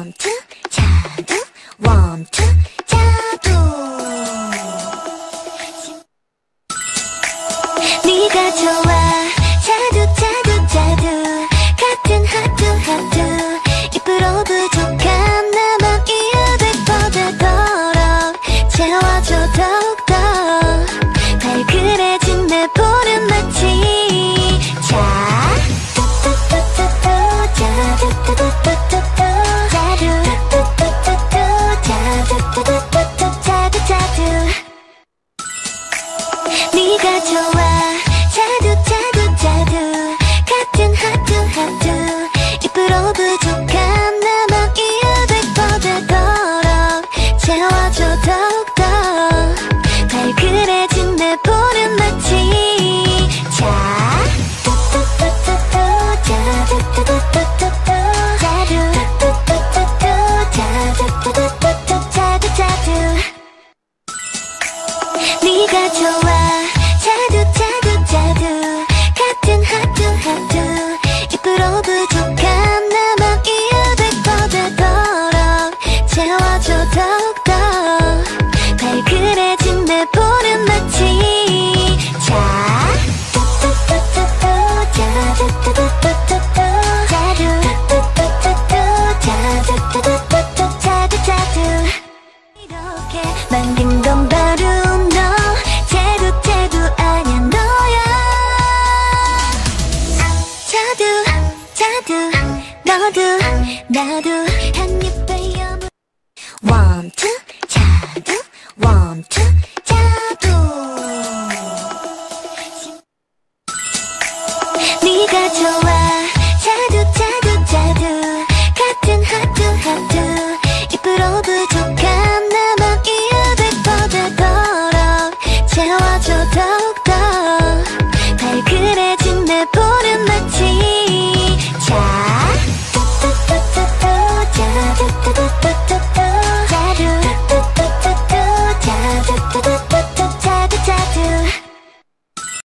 원투 자두 원투 자두 네가 좋아 자두 자두 자두 같은 하트 하트 입으로 부족한 나만 이유될 뻔하도록 채워줘 더욱더 발그레진 내 볼은 마치 자 뚜뚜뚜뚜뚜 자두뚜뚜뚜뚜뚜 자두 뚜뚜뚜뚜뚜 자두 자두 네가 좋아 자두 자두 자두 같은 하트 하트 입으로 부족한 나만 이유될 뻔하도록 채워줘 더욱더 발그레진 내 볼은 마치 자 뚜뚜뚜뚜뚜 자두뚜뚜뚜뚜뚜 자두 뚜뚜뚜뚜뚜 자두 자두 네가 좋아 자두 자두 자두 같은 하트 하트 입으로 부족한 나만 이유될 뻔하도록 채워줘 더욱더 발그레진 내 볼은 마치 자 뚜뚜뚜뚜뚜 자두뚜뚜뚜뚜뚜 자두 뚜뚜뚜뚜뚜 자두 자두 이렇게 만든 건 바로 너 제도 제도 아냐 너야 자두 자두 너도 나도 한 입에 여물 원투 자두 원투 자두 네가 좋아 자두 자두 자두 같은 하트 하트 입으로 부족한 나만 이유될 뻔하도록 채워줘 더욱